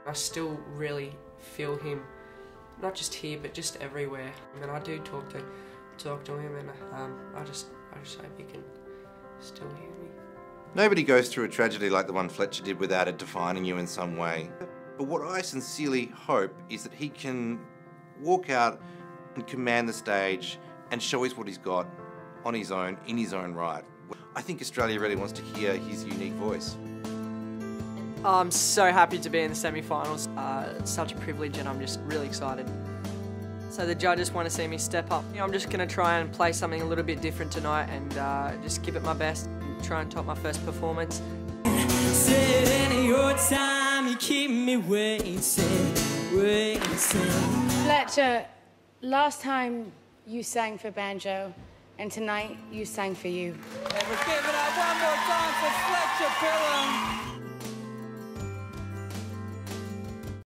I still really feel him, not just here but just everywhere. And I do talk to him, and I just hope he can still hear me. Nobody goes through a tragedy like the one Fletcher did without it defining you in some way. But what I sincerely hope is that he can walk out and command the stage and show us what he's got on his own, in his own right. I think Australia really wants to hear his unique voice. I'm so happy to be in the semi-finals. It's such a privilege and I'm just really excited. So the judges want to see me step up. I'm just going to try and play something a little bit different tonight and just give it my best and try and top my first performance. Said any your time, you keep me waiting. Fletcher, last time you sang for banjo, and tonight you sang for you. And we're giving it up one more time for Fletcher Pilon.